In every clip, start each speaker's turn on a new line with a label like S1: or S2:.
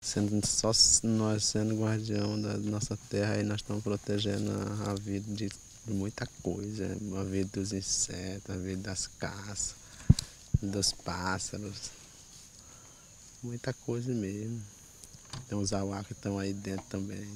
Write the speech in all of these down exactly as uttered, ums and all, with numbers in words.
S1: Sendo só nós sendo guardião da nossa terra, aí nós estamos protegendo a, a vida de, de muita coisa, a vida dos insetos, a vida das caças, dos pássaros, muita coisa mesmo. Tem os auá que estão aí dentro também.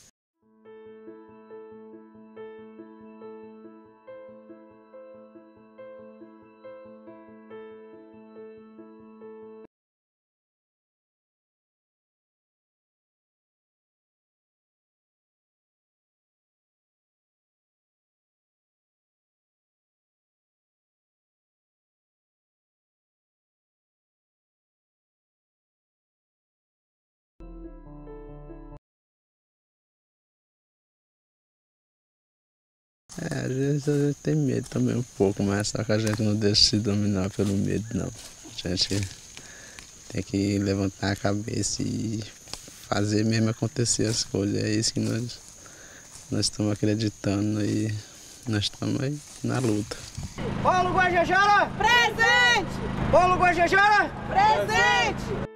S1: É, às vezes a gente tem medo também um pouco, mas só que a gente não deixa se dominar pelo medo, não. A gente tem que levantar a cabeça e fazer mesmo acontecer as coisas. É isso que nós, nós estamos acreditando e nós estamos aí na luta.
S2: Paulo Guajajara!
S3: Presente!
S2: Paulo Guajajara!
S3: Presente!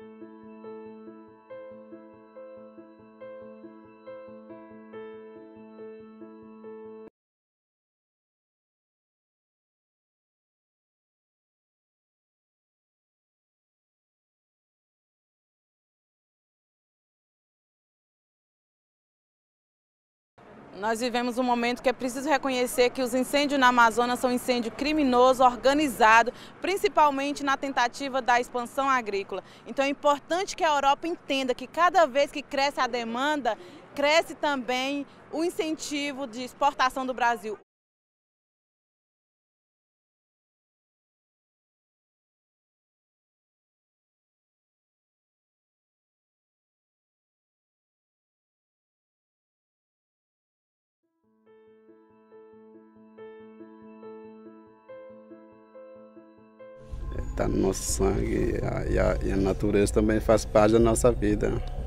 S3: Nós vivemos um momento que é preciso reconhecer que os incêndios na Amazônia são incêndio criminoso, organizado, principalmente na tentativa da expansão agrícola. Então é importante que a Europa entenda que cada vez que cresce a demanda, cresce também o incentivo de exportação do Brasil.
S1: Está no nosso sangue e a, e a, e a natureza também faz parte da nossa vida.